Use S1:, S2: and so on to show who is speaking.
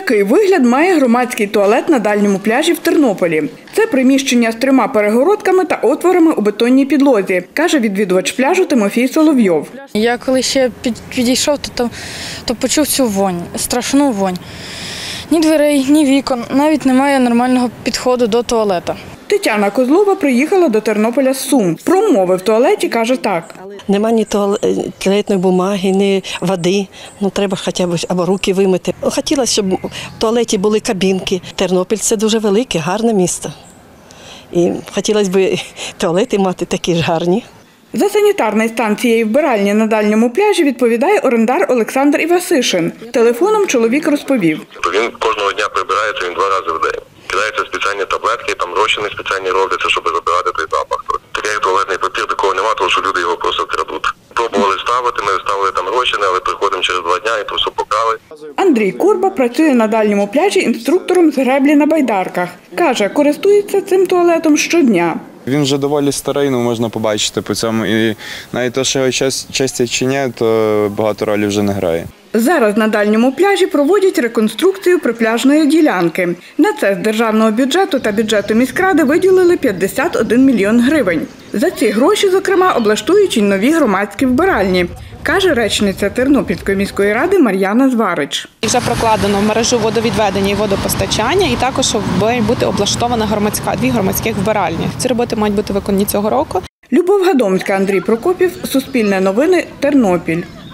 S1: Який вигляд має громадський туалет на дальньому пляжі в Тернополі? Це приміщення з 3 перегородками та отворами у бетонній підлозі, каже відвідувач пляжу Тимофій Соловйов.
S2: Я коли ще підійшов, то почув цю вонь, страшну вонь. Ні дверей, ні вікон, навіть немає нормального підходу до туалета.
S1: Тетяна Козлова приїхала до Тернополя з Сум. Про умови в туалеті каже так.
S3: Нема ні туалетної бумаги, ні води. Треба хоча б або руки вимити. Хотілося, щоб в туалеті були кабінки. Тернопіль – це дуже велике, гарне місто. І хотілося б туалети мати такі ж гарні.
S1: За санітарною станцією вбиральні на дальньому пляжі відповідає орендар Олександр Івасишин. Телефоном чоловік розповів.
S4: Він кожного дня прибирається, він 2 рази в день. Кидаються спеціальні таблетки, там розчини спеціальні робляться, щоб забирати той запах. Такий як туалетний папір, такого немає, тому що люди його просто крадуть. Пробували ставити, ми ставили там розчини, але приходимо через 2 дні і просто покрали.
S1: Андрій Курба працює на дальньому пляжі інструктором з греблі на байдарках. Каже, користується цим туалетом щодня.
S5: Він вже доволі старий, можна побачити по цьому. І навіть те, що його чистять чи ні, то багато ролі вже не грає.
S1: Зараз на дальньому пляжі проводять реконструкцію припляжної ділянки. На це з державного бюджету та бюджету міськради виділили 51 мільйон гривень. За ці гроші, зокрема, облаштують і нові громадські вбиральні, каже речниця Тернопільської міської ради Мар'яна Зварич.
S6: Вже прокладено мережу водовідведення і водопостачання, і також має бути облаштована 2 громадських вбиральні. Ці роботи мають бути виконані цього року.
S1: Любов Гадомська, Андрій Прокопів, Суспільне новини, Тернопіль.